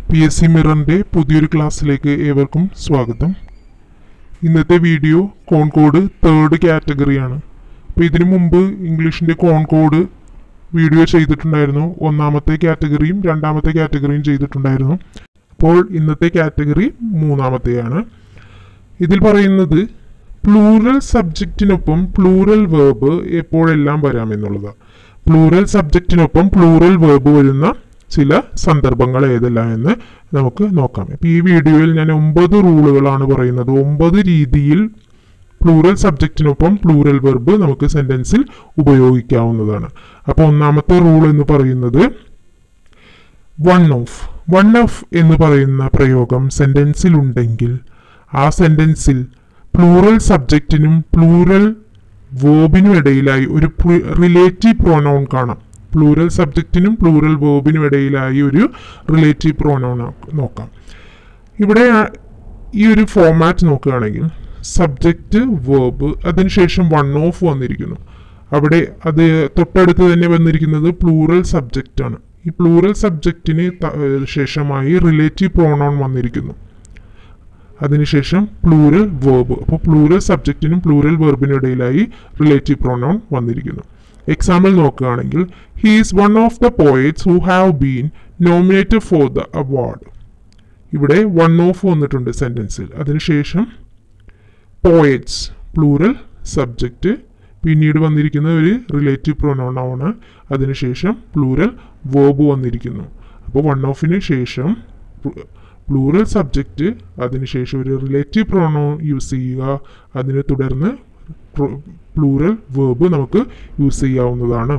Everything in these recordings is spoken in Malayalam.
PSC മിററിൻ്റെ പുതിയൊരു ക്ലാസ്സിലേക്ക് ഏവർക്കും സ്വാഗതം. ഇന്നത്തെ വീഡിയോ കോൺകോഡ് തേർഡ് കാറ്റഗറിയാണ്. അപ്പോൾ ഇതിനു മുമ്പ് ഇംഗ്ലീഷിൻ്റെ കോൺകോഡ് വീഡിയോ ചെയ്തിട്ടുണ്ടായിരുന്നു. ഒന്നാമത്തെ കാറ്റഗറിയും രണ്ടാമത്തെ കാറ്റഗറിയും ചെയ്തിട്ടുണ്ടായിരുന്നു. അപ്പോൾ ഇന്നത്തെ കാറ്റഗറി മൂന്നാമത്തെയാണ്. ഇതിൽ പറയുന്നത് പ്ലൂറൽ സബ്ജക്റ്റിനൊപ്പം പ്ലൂറൽ വേർബ് എപ്പോഴെല്ലാം വരാമെന്നുള്ളതാണ്. പ്ലൂറൽ സബ്ജക്റ്റിനൊപ്പം പ്ലൂറൽ വേർബ് വരുന്ന ചില സന്ദർഭങ്ങൾ ഏതെല്ലാം എന്ന് നമുക്ക് നോക്കാം. ഇപ്പം ഈ വീഡിയോയിൽ ഞാൻ 9 റൂളുകളാണ് പറയുന്നത്. 9 രീതിയിൽ പ്ലൂറൽ സബ്ജക്റ്റിനൊപ്പം പ്ലൂറൽ വെർബ് നമുക്ക് സെന്റൻസിൽ ഉപയോഗിക്കാവുന്നതാണ്. അപ്പോൾ ഒന്നാമത്തെ റൂൾ എന്ന് പറയുന്നത് വൺ ഓഫ് എന്ന് പറയുന്ന പ്രയോഗം സെന്റൻസിൽ ഉണ്ടെങ്കിൽ ആ സെന്റൻസിൽ പ്ലൂറൽ സബ്ജക്റ്റിനും പ്ലൂറൽ വേർബിനും ഇടയിലായി ഒരു റിലേറ്റീവ് പ്രോനൗൺ കാണാം. പ്ലൂറൽ സബ്ജക്റ്റിനും പ്ലൂറൽ വേർബിനും ഇടയിലായി ഒരു റിലേറ്റീവ് പ്രോനൗൺ നോക്കാം. ഇവിടെ ഈ ഒരു ഫോമാറ്റ് നോക്കുകയാണെങ്കിൽ സബ്ജക്റ്റ് വേർബ് അതിനുശേഷം വൺ ഓഫ് വന്നിരിക്കുന്നു. അവിടെ അത് തൊട്ടടുത്ത് തന്നെ വന്നിരിക്കുന്നത് പ്ലൂറൽ സബ്ജക്റ്റ് ആണ്. ഈ പ്ലൂറൽ സബ്ജക്റ്റിന് ശേഷമായി റിലേറ്റീവ് പ്രോനൗൺ വന്നിരിക്കുന്നു. അതിനുശേഷം പ്ലൂറൽ വേർബ്. അപ്പോൾ പ്ലൂറൽ സബ്ജക്റ്റിനും പ്ലൂറൽ വേർബിനും ഇടയിലായി റിലേറ്റീവ് പ്രോനൗൺ വന്നിരിക്കുന്നു. എക്സാമ്പിൾ നോക്കുകയാണെങ്കിൽ he is one of the poets who have been nominated for the award. ഇവിടെ വൺ ഓഫ് വന്നിട്ടുണ്ട് സെന്റൻസിൽ. അതിനുശേഷം പോയറ്റ്സ് പ്ലൂറൽ സബ്ജക്റ്റ്, പിന്നീട് വന്നിരിക്കുന്ന ഒരു റിലേറ്റീവ് പ്രോനൗൺ ആണ്. അതിനുശേഷം പ്ലൂറൽ വേർബ് വന്നിരിക്കുന്നു. അപ്പോൾ വൺ ഓഫിന് ശേഷം പ്ലൂറൽ സബ്ജക്റ്റ്, അതിനുശേഷം ഒരു റിലേറ്റീവ് പ്രോനൗൺ യൂസ് ചെയ്യുക. അതിനെ തുടർന്ന് പ്ലൂറൽ വേർബ് നമുക്ക് യൂസ് ചെയ്യാവുന്നതാണ്.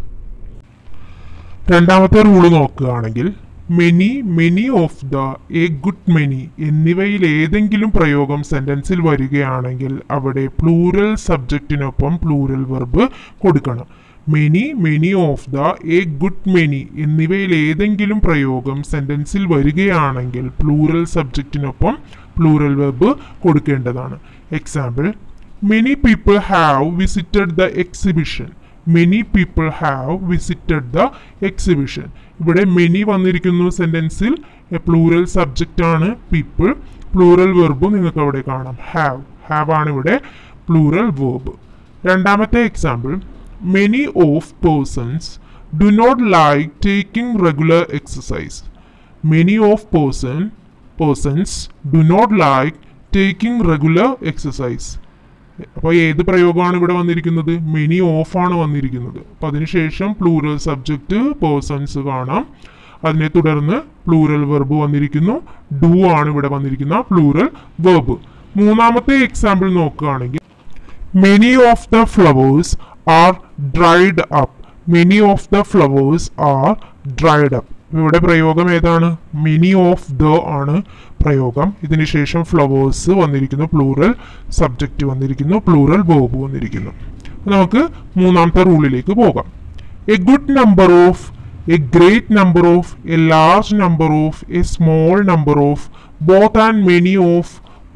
രണ്ടാമത്തെ റൂള് നോക്കുകയാണെങ്കിൽ many of the, a good many എന്നിവയിൽ ഏതെങ്കിലും പ്രയോഗം സെന്റൻസിൽ വരികയാണെങ്കിൽ അവിടെ പ്ലൂറൽ സബ്ജക്റ്റിനൊപ്പം പ്ലൂറൽ വെർബ് കൊടുക്കണം. Many of the, a good many എന്നിവയിൽ ഏതെങ്കിലും പ്രയോഗം സെന്റൻസിൽ വരികയാണെങ്കിൽ പ്ലൂറൽ സബ്ജക്റ്റിനൊപ്പം പ്ലൂറൽ വെർബ് കൊടുക്കേണ്ടതാണ്. Example Many people have visited the exhibition. Many people have visited the exhibition. ഇവിടെ many വന്നിരിക്കുന്നു സെന്റൻസിൽ. പ്ലൂറൽ സബ്ജക്റ്റ് ആണ് പീപ്പിൾ. പ്ലൂറൽ വെർബ് നിങ്ങൾക്ക് അവിടെ കാണാം. ഹാവ് ആണ് ഇവിടെ പ്ലൂറൽ വെർബ്. രണ്ടാമത്തെ example many of persons do not like taking regular exercise. Many of persons do not like taking regular exercise. അപ്പോൾ ഏത് പ്രയോഗമാണ് ഇവിടെ വന്നിരിക്കുന്നത്? മെനി ഓഫ് ആണ് വന്നിരിക്കുന്നത്. അപ്പോൾ അതിനുശേഷം പ്ലൂറൽ സബ്ജക്റ്റ് പേഴ്സൺസ് കാണാം. അതിനെ തുടർന്ന് പ്ലൂറൽ വെർബ് വന്നിരിക്കുന്നു. ഡു ആണ് ഇവിടെ വന്നിരിക്കുന്ന പ്ലൂറൽ വെർബ്. മൂന്നാമത്തെ എക്സാമ്പിൾ നോക്കുകയാണെങ്കിൽ many of the flowers are dried up. Many of the flowers are dried up. ഇവിടെ പ്രയോഗം ഏതാണ്? മെനി ഓഫ് ദ ആണ് പ്രയോഗം. ഇതിനുശേഷം ഫ്ലവേഴ്സ് വന്നിരിക്കുന്നു, പ്ലൂറൽ സബ്ജക്റ്റ് വന്നിരിക്കുന്നു, പ്ലൂറൽ വേർബ് വന്നിരിക്കുന്നു. നമുക്ക് മൂന്നാമത്തെ റൂളിലേക്ക് പോകാം. A good number of, A great number of, A large number of, A small number of, both and many of,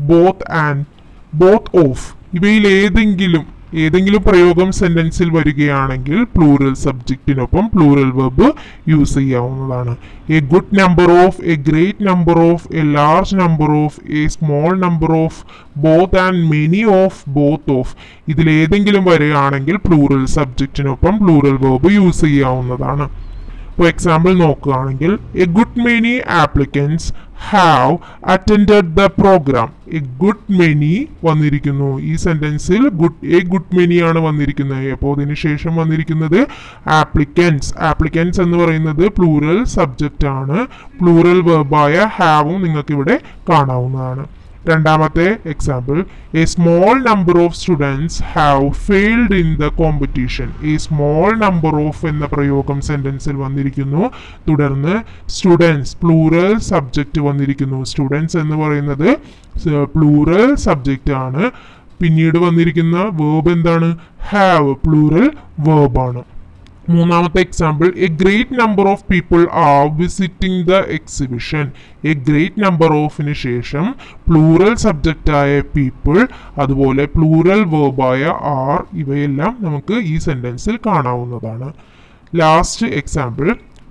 both of ഇവയിൽ ഏതെങ്കിലും പ്രയോഗം സെന്റൻസിൽ വരികയാണെങ്കിൽ പ്ലൂറൽ സബ്ജക്റ്റിനൊപ്പം പ്ലൂറൽ വെർബ് യൂസ് ചെയ്യാവുന്നതാണ്. എ good number of, A great number of, A large number of, A small number of, both and many of, both ഓഫ് ഇതിലേതെങ്കിലും വരികയാണെങ്കിൽ പ്ലൂറൽ സബ്ജക്റ്റിനൊപ്പം പ്ലൂറൽ വെർബ് യൂസ് ചെയ്യാവുന്നതാണ്. ഇപ്പോൾ എക്സാമ്പിൾ നോക്കുകയാണെങ്കിൽ a good many applicants have attended the programme. A good many വന്നിരിക്കുന്നു. ഈ സെന്റൻസിൽ എ ഗുഡ് മെനി ആണ് വന്നിരിക്കുന്നത്. അപ്പോൾ അതിന് ശേഷം വന്നിരിക്കുന്നത് ആപ്ലിക്കൻസ് എന്ന് പറയുന്നത് പ്ലൂറൽ സബ്ജക്റ്റ് ആണ്. പ്ലൂറൽ വെർബായ ഹാവും നിങ്ങൾക്ക് ഇവിടെ കാണാവുന്നതാണ്. രണ്ടാമത്തെ example a small number of students have failed in the competition. ഈ സ്മോൾ നമ്പർ ഓഫ് എന്ന പ്രയോഗം സെന്റൻസിൽ വന്നിരിക്കുന്നു. തുടർന്ന് സ്റ്റുഡൻസ് പ്ലൂറൽ സബ്ജക്റ്റ് വന്നിരിക്കുന്നു. സ്റ്റുഡൻസ് എന്ന് പറയുന്നത് പ്ലൂറൽ സബ്ജക്റ്റ് ആണ്. പിന്നീട് വന്നിരിക്കുന്ന വേർബ് എന്താണ്? ഹാവ് പ്ലൂറൽ വേർബാണ്. മൂന്നാമത്തെ example a great number of people are visiting the exhibition. A great number ഓഫിന് ശേഷം പ്ലൂറൽ സബ്ജക്റ്റായ പീപ്പിൾ, അതുപോലെ പ്ലൂറൽ വേർബായ ആർ, ഇവയെല്ലാം നമുക്ക് ഈ സെന്റൻസിൽ കാണാവുന്നതാണ്. Last example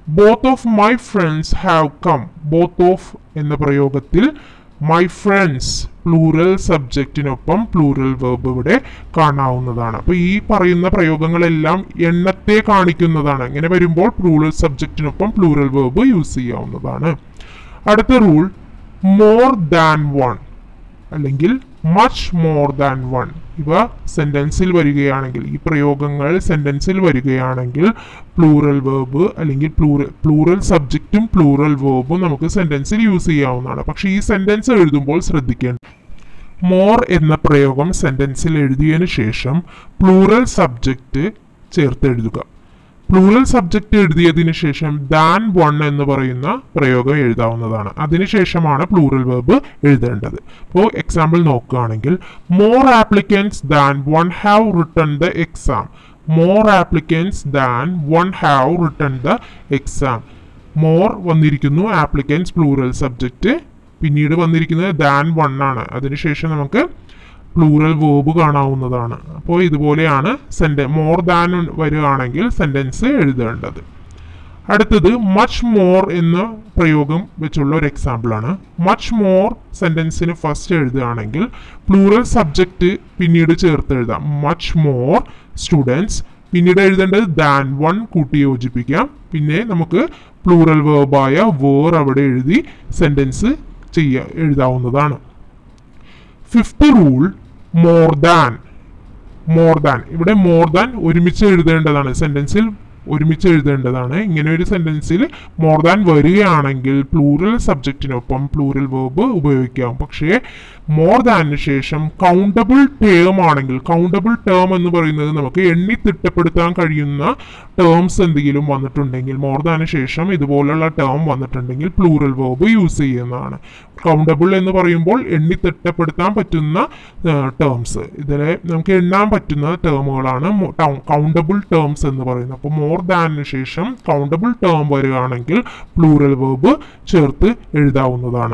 both of my friends have come. Both of എന്ന പ്രയോഗത്തിൽ മൈ ഫ്രണ്ട്സ് പ്ലൂറൽ സബ്ജക്റ്റിനൊപ്പം പ്ലൂറൽ വെർബ് ഇവിടെ കാണാവുന്നതാണ്. അപ്പോൾ ഈ പറയുന്ന പ്രയോഗങ്ങളെല്ലാം എണ്ണത്തെ കാണിക്കുന്നതാണ്. ഇങ്ങനെ വരുമ്പോൾ പ്ലൂറൽ സബ്ജക്റ്റിനൊപ്പം പ്ലൂറൽ വെർബ് യൂസ് ചെയ്യാവുന്നതാണ്. അടുത്ത റൂൾ, മോർ ദാൻ വൺ അല്ലെങ്കിൽ മച്ച് മോർ ദാൻ വൺ. ഇവ സെന്റൻസിൽ വരികയാണെങ്കിൽ, ഈ പ്രയോഗങ്ങൾ സെന്റൻസിൽ വരികയാണെങ്കിൽ പ്ലൂറൽ വെർബ് അല്ലെങ്കിൽ പ്ലൂറൽ സബ്ജക്റ്റും പ്ലൂറൽ വെർബും നമുക്ക് സെന്റൻസിൽ യൂസ് ചെയ്യാവുന്നതാണ്. പക്ഷേ ഈ സെന്റൻസ് എഴുതുമ്പോൾ ശ്രദ്ധിക്കേണ്ട, മോർ എന്ന പ്രയോഗം സെന്റൻസിൽ എഴുതിയതിനു ശേഷം പ്ലൂറൽ സബ്ജക്റ്റ് ചേർത്ത് എഴുതുക. പ്ലൂറൽ സബ്ജക്റ്റ് എഴുതിയതിനു ശേഷം ദാൻ വൺ എന്ന് പറയുന്ന പ്രയോഗം എഴുതാവുന്നതാണ്. അതിനുശേഷമാണ് പ്ലൂറൽ വെർബ് എഴുതേണ്ടത്. ഇപ്പോൾ എക്സാമ്പിൾ നോക്കുകയാണെങ്കിൽ, more applicants than one have written the exam. More applicants than one have written the exam. More വന്നിരിക്കുന്നു, ആപ്ലിക്കൻസ് പ്ലൂറൽ സബ്ജക്റ്റ്, പിന്നീട് വന്നിരിക്കുന്നത് ദാൻ വൺ ആണ്. അതിനുശേഷം നമുക്ക് പ്ലൂറൽ വേർബ് കാണാവുന്നതാണ്. അപ്പോൾ ഇതുപോലെയാണ് മോർ ദാൻ വരികയാണെങ്കിൽ സെന്റൻസ് എഴുതേണ്ടത്. അടുത്തത് മച്ച് മോർ എന്ന പ്രയോഗം വെച്ചുള്ള ഒരു എക്സാമ്പിൾ ആണ്. മച്ച് മോർ സെന്റൻസിന് ഫസ്റ്റ് എഴുതുകയാണെങ്കിൽ പ്ലൂറൽ സബ്ജക്റ്റ് പിന്നീട് ചേർത്ത് എഴുതാം. മച്ച് മോർ സ്റ്റുഡൻസ്, പിന്നീട് എഴുതേണ്ടത് ദാൻ വൺ കൂട്ടി യോജിപ്പിക്കാം. പിന്നെ നമുക്ക് പ്ലൂറൽ വേർബായ വേർ അവിടെ എഴുതി സെന്റൻസ് എഴുതാവുന്നതാണ്. Fifth rule, more than. More than, ഇവിടെ മോർ ദാൻ ഒരുമിച്ച് എഴുതേണ്ടതാണ്, സെന്റൻസിൽ ഒരുമിച്ച് എഴുതേണ്ടതാണ്. ഇങ്ങനെ ഒരു സെന്റൻസിൽ മോർ ദാൻ വരികയാണെങ്കിൽ പ്ലൂറൽ സബ്ജക്റ്റിനൊപ്പം പ്ലൂറൽ വേർബ് ഉപയോഗിക്കാം. പക്ഷേ മോർ ദാനിന് ശേഷം കൗണ്ടബിൾ ടേം ആണെങ്കിൽ, കൗണ്ടബിൾ ടേം എന്ന് പറയുന്നത് നമുക്ക് എണ്ണി തിട്ടപ്പെടുത്താൻ കഴിയുന്ന ടേംസ് എന്തെങ്കിലും വന്നിട്ടുണ്ടെങ്കിൽ, മോർ ദാനിന് ശേഷം ഇതുപോലുള്ള ടേം വന്നിട്ടുണ്ടെങ്കിൽ പ്ലൂറൽ വേർബ് യൂസ് ചെയ്യുന്നതാണ്. കൗണ്ടബിൾ എന്ന് പറയുമ്പോൾ എണ്ണി തിട്ടപ്പെടുത്താൻ പറ്റുന്ന ടേംസ്, ഇതിലെ നമുക്ക് എണ്ണാൻ പറ്റുന്ന ടേമുകളാണ് കൗണ്ടബിൾ ടേംസ് എന്ന് പറയുന്നത്. അപ്പോൾ മോർ ദാനിന് ശേഷം കൗണ്ടബിൾ ടേം വരികയാണെങ്കിൽ പ്ലൂറൽ വേർബ് ചേർത്ത് എഴുതാവുന്നതാണ്.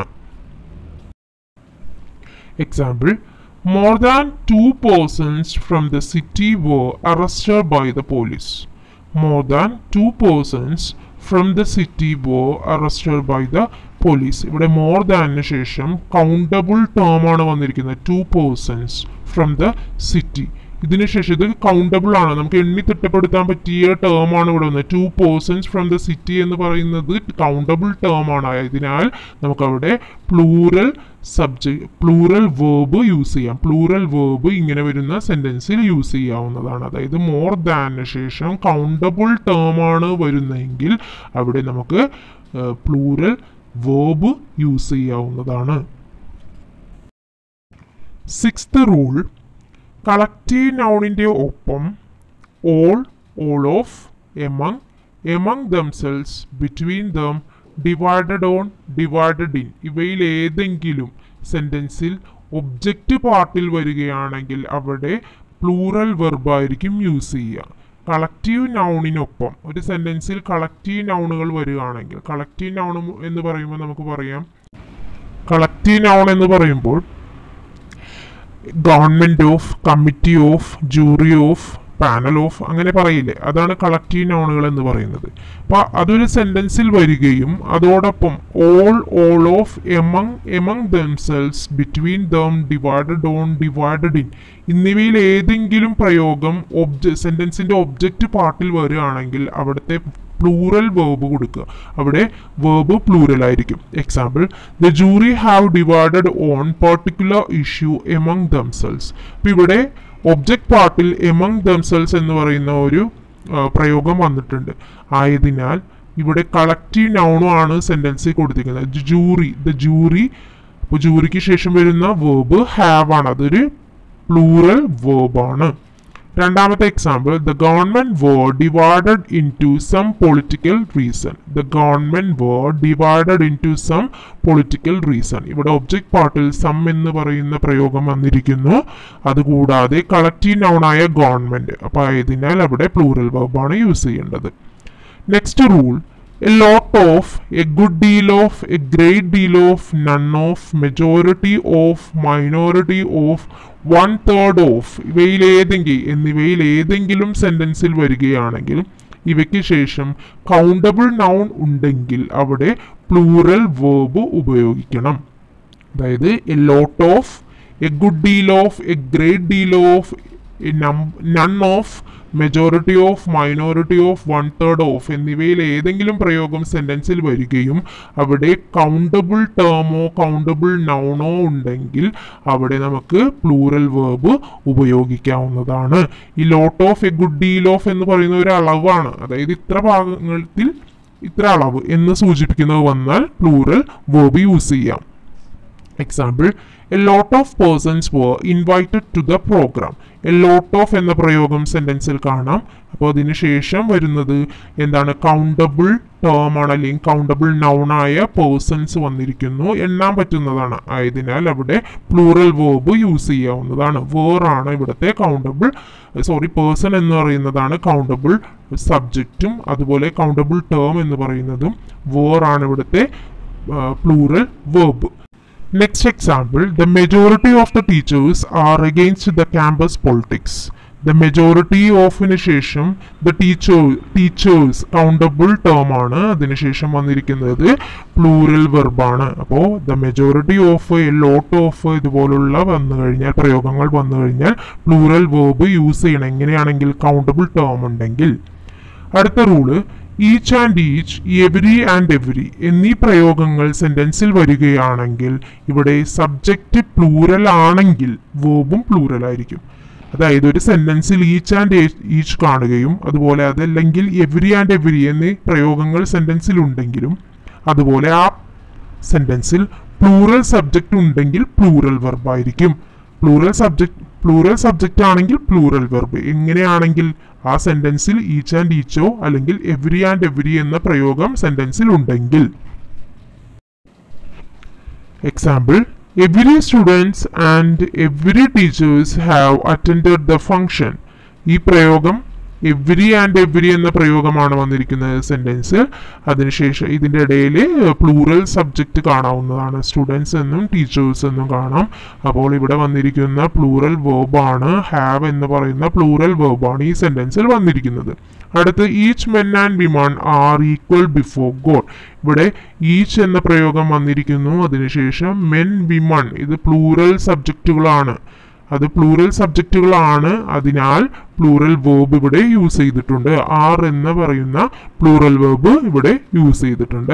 Example, more than 2 persons from the city were arrested by the police. More than 2 persons from the city were arrested by the police. ഇവിടെ more than ശേഷം countable term ആണ് വന്നിരിക്കുന്നത്. 2 persons from the city. ഇതിനുശേഷം ഇത് കൗണ്ടബിൾ ആണ്, നമുക്ക് എണ്ണി തിട്ടപ്പെടുത്താൻ പറ്റിയ ടേം ആണ് ഇവിടെ വന്നത്. 2 persons ഫ്രം ദ സിറ്റി എന്ന് പറയുന്നത് കൗണ്ടബിൾ ടേം ആണ്. അതിനാൽ നമുക്കവിടെ പ്ലൂറൽ വേർബ് യൂസ് ചെയ്യാം. പ്ലൂറൽ വേർബ് ഇങ്ങനെ വരുന്ന സെന്റൻസിൽ യൂസ് ചെയ്യാവുന്നതാണ്. അതായത് മോർ ദാനിന് ശേഷം കൗണ്ടബിൾ ടേം ആണ് വരുന്നതെങ്കിൽ അവിടെ നമുക്ക് പ്ലൂറൽ വേർബ് യൂസ് ചെയ്യാവുന്നതാണ്. സിക്സ്ത് റൂൾ, കളക്റ്റീവ് നൗണിൻ്റെ ഒപ്പം all, all of, among themselves, between them, divided on, divided in ഇവയിൽ ഏതെങ്കിലും സെന്റൻസിൽ ഒബ്ജക്റ്റ് പാർട്ടിൽ വരികയാണെങ്കിൽ അവിടെ പ്ലൂറൽ വെർബായിരിക്കും യൂസ് ചെയ്യുക. കളക്റ്റീവ് നൗണിനൊപ്പം ഒരു സെന്റൻസിൽ കളക്റ്റീവ് നൗണുകൾ വരികയാണെങ്കിൽ, കളക്റ്റീവ് നൗൺ എന്ന് പറയുമ്പോൾ നമുക്ക് പറയാം, കളക്റ്റീവ് നൗൺ എന്ന് പറയുമ്പോൾ government of, committee of, jury of, panel of അങ്ങനെ പറയില്ലേ, അതാണ് കളക്റ്റീവ് നൗണുകൾ എന്ന് പറയുന്നത്. അപ്പോൾ അതൊരു സെന്റൻസിൽ വരികയും അതോടൊപ്പം all of, among themselves, between them, divided on, divided in എന്നിവയിൽ ഏതെങ്കിലും പ്രയോഗം സെന്റൻസിന്റെ ഒബ്ജക്റ്റ് പാർട്ടിൽ വരികയാണെങ്കിൽ അവിടുത്തെ പ്ലൂറൽ വേർബ് കൊടുക്കുക. അവിടെ വേർബ് പ്ലൂറൽ ആയിരിക്കും. Example, the jury have divided on particular issue among themselves. അപ്പോൾ ഇവിടെ ഒബ്ജക്റ്റ് പാർട്ടിൽ എമംഗ് ദംസെൽസ് എന്ന് പറയുന്ന ഒരു പ്രയോഗം വന്നിട്ടുണ്ട്. ആയതിനാൽ ഇവിടെ കളക്റ്റീവ് നൗണും ആണ് സെന്റൻസിൽ കൊടുത്തിരിക്കുന്നത്. ദ ജൂറി, അപ്പോൾ ജൂറിക്ക് ശേഷം വരുന്ന വേർബ് ഹാവ് ആണ്, അതൊരു പ്ലൂറൽ വേർബാണ്. രണ്ടാമത്തെ example, the government were divided into some political reason. The government were divided into some political reason. ഇവിടെ ഒബ്ജക്റ്റ് പാർട്ടിൽ സം എന്ന് പറയുന്ന പ്രയോഗം വന്നിരിക്കുന്നു. അതുകൂടാതെ കളക്റ്റീവ് നൗണായ ഗവൺമെന്റ്, അപ്പോൾ ആയതിനാൽ അവിടെ പ്ലൂറൽ വെർബാണ് യൂസ് ചെയ്യേണ്ടത്. Next rule, a lot of, a good deal of, A great deal of, none of, majority of, minority of, 1/3 of എന്നിവയിൽ ഏതെങ്കിലും സെന്റൻസിൽ വരികയാണെങ്കിൽ ഇവയ്ക്ക് ശേഷം കൗണ്ടബിൾ നൗൺ ഉണ്ടെങ്കിൽ അവിടെ പ്ലൂറൽ വേർബ് ഉപയോഗിക്കണം. അതായത് a lot of, a good deal of, A great deal of, none of, majority of, minority of, 1/3 of എന്നിവയിൽ ഏതെങ്കിലും പ്രയോഗം സെന്റൻസിൽ വരികയും അവിടെ കൗണ്ടബിൾ ടേമോ കൗണ്ടബിൾ നൗണോ ഉണ്ടെങ്കിൽ അവിടെ നമുക്ക് പ്ലൂറൽ വേർബ് ഉപയോഗിക്കാവുന്നതാണ്. ഈ lot of, a good deal of എന്ന് പറയുന്ന ഒരു അളവാണ്. അതായത് ഇത്ര ഭാഗങ്ങളിൽ ഇത്ര അളവ് എന്ന് സൂചിപ്പിക്കുന്നത് വന്നാൽ പ്ലൂറൽ വേർബ് യൂസ് ചെയ്യാം. Example, a lot of persons were invited to the program. A lot of എന്ന പ്രയോഗം സെന്റൻസിൽ കാണാം. അപ്പോൾ അതിന് ശേഷം വരുന്നത് എന്താണ്? കൗണ്ടബിൾ ടേം ആണ്, അല്ലെങ്കിൽ കൗണ്ടബിൾ നൗൺ ആയ പേഴ്സൺസ് വന്നിരിക്കുന്നു, എണ്ണാൻ പറ്റുന്നതാണ്. ആയതിനാൽ അവിടെ പ്ലൂറൽ വേർബ് യൂസ് ചെയ്യാവുന്നതാണ്. വേറാണ് ഇവിടുത്തെ പേഴ്സൺ എന്ന് പറയുന്നതാണ് കൗണ്ടബിൾ സബ്ജക്റ്റും അതുപോലെ കൗണ്ടബിൾ ടേം എന്ന് പറയുന്നതും വേറാണ് ഇവിടുത്തെ plural verb. Next example, the majority of the teachers are against the campus politics. The majority of ശേഷം the teachers countable term ആണ്. അതിനുശേഷം വന്നിരിക്കുന്നത് പ്ലൂറൽ വെർബാണ്. അപ്പോൾ the majority of, a lot of ഇതുപോലുള്ള പ്രയോഗങ്ങൾ വന്നു കഴിഞ്ഞാൽ പ്ലൂറൽ വേർബ് യൂസ് ചെയ്യണം. എങ്ങനെയാണെങ്കിൽ കൗണ്ടബിൾ ടേം ഉണ്ടെങ്കിൽ. അടുത്ത rule, each and each, every and every എന്നീ പ്രയോഗങ്ങൾ സെന്റൻസിൽ വരികയാണെങ്കിൽ ഇവിടെ സബ്ജക്റ്റ് പ്ലൂറൽ ആണെങ്കിൽ വേർബും പ്ലൂറൽ ആയിരിക്കും. അതായത് ഒരു സെന്റൻസിൽ ഈച്ച് ആൻഡ് ഈച്ച് കാണുകയും അതുപോലെ അതല്ലെങ്കിൽ എവരി ആൻഡ് എവരി എന്നീ പ്രയോഗങ്ങൾ സെന്റൻസിൽ ഉണ്ടെങ്കിലും അതുപോലെ ആ സെന്റൻസിൽ പ്ലൂറൽ സബ്ജക്റ്റ് ഉണ്ടെങ്കിൽ പ്ലൂറൽ വെർബ് ആയിരിക്കും. പ്ലൂറൽ സബ്ജക്റ്റ് ആണെങ്കിൽ പ്ലൂറൽ വെർബ്. എങ്ങനെയാണെങ്കിൽ ആ സെന്റൻസിൽ ഈച്ച് ആൻഡ് ഈച്ചോ അല്ലെങ്കിൽ എവരി ആൻഡ് എവരി എന്ന പ്രയോഗം സെന്റൻസിൽ ഉണ്ടെങ്കിൽ. Example, every students and every teachers have attended the function. ഈ പ്രയോഗം എവരി ആൻഡ് എവരി എന്ന പ്രയോഗമാണ് വന്നിരിക്കുന്നത് സെന്റൻസ്. അതിനുശേഷം ഇതിൻ്റെ ഇടയിൽ പ്ലൂറൽ സബ്ജക്റ്റ് കാണാവുന്നതാണ്. സ്റ്റുഡൻസ് എന്നും ടീച്ചേഴ്സ് എന്നും കാണാം. അപ്പോൾ ഇവിടെ വന്നിരിക്കുന്ന പ്ലൂറൽ വേർബാണ്, ഹാവ് എന്ന് പറയുന്ന പ്ലൂറൽ വേർബാണ് ഈ സെന്റൻസിൽ വന്നിരിക്കുന്നത്. അടുത്ത്, each men and women are equal before God. ഇവിടെ ഈച്ച് എന്ന പ്രയോഗം വന്നിരിക്കുന്നു. അതിനുശേഷം മെൻ, വിമൺ ഇത് പ്ലൂറൽ സബ്ജക്റ്റുകളാണ്. അതിനാൽ പ്ലൂറൽ വേർബ് ഇവിടെ യൂസ് ചെയ്തിട്ടുണ്ട്. ആർ എന്ന് പറയുന്ന പ്ലൂറൽ വേർബ് ഇവിടെ യൂസ് ചെയ്തിട്ടുണ്ട്.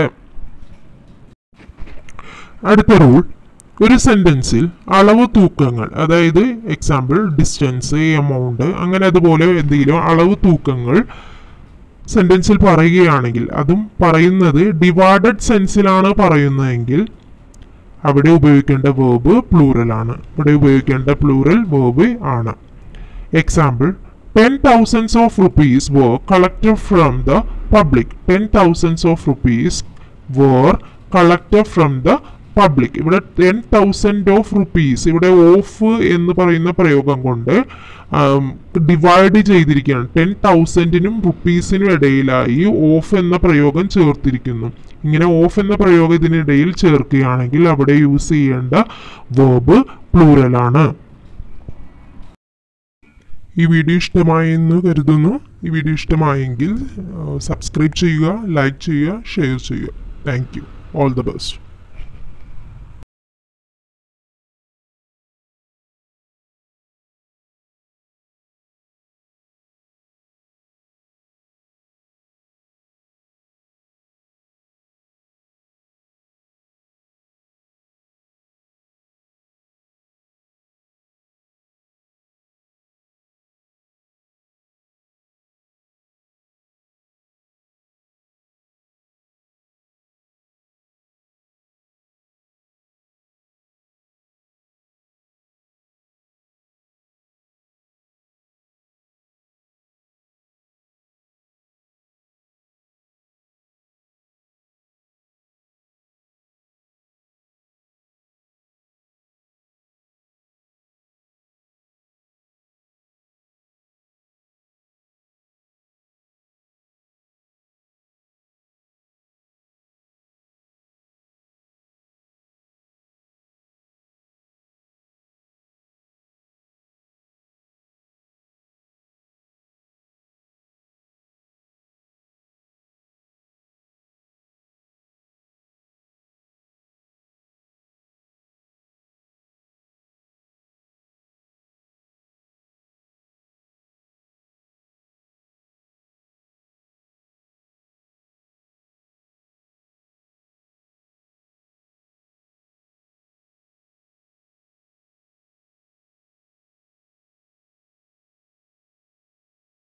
അടുത്ത റൂൾ, ഒരു സെന്റൻസിൽ അളവ് തൂക്കങ്ങൾ, അതായത് എക്സാമ്പിൾ ഡിസ്റ്റൻസ്, എമൗണ്ട്, അങ്ങനെ അതുപോലെ എന്തെങ്കിലും അളവ് തൂക്കങ്ങൾ സെന്റൻസിൽ പറയുകയാണെങ്കിൽ അതും പറയുന്നത് ഡിവൈഡഡ് സെൻസിലാണ് പറയുന്നതെങ്കിൽ അവിടെ ഉപയോഗിക്കേണ്ട വേർബ് പ്ലൂറൽ ആണ്. ഇവിടെ ഉപയോഗിക്കേണ്ട പ്ലൂറൽ വേർബ് ആണ്. Example, 10,000 of rupees were collected from the public. 10,000 of rupees were collected from the public. ഇവിടെ 10,000 of rupees ഇവിടെ ഓഫ് എന്ന് പറയുന്ന പ്രയോഗം കൊണ്ട് ഡിവൈഡ് ചെയ്തിരിക്കുകയാണ്. 10,000നും റുപ്പീസിനും ഇടയിലായി ഓഫ് എന്ന പ്രയോഗം ചേർത്തിരിക്കുന്നു. ഇങ്ങനെ ഓഫ് എന്ന പ്രയോഗം ഇതിനിടയിൽ ചേർക്കുകയാണെങ്കിൽ അവിടെ യൂസ് ചെയ്യേണ്ട വേർബ് പ്ലൂറൽ ആണ്. ഈ വീഡിയോ ഇഷ്ടമായെന്ന് കരുതുന്നു. ഈ വീഡിയോ ഇഷ്ടമായെങ്കിൽ സബ്സ്ക്രൈബ് ചെയ്യുക, ലൈക്ക് ചെയ്യുക, ഷെയർ ചെയ്യുക. Thank you. All the best.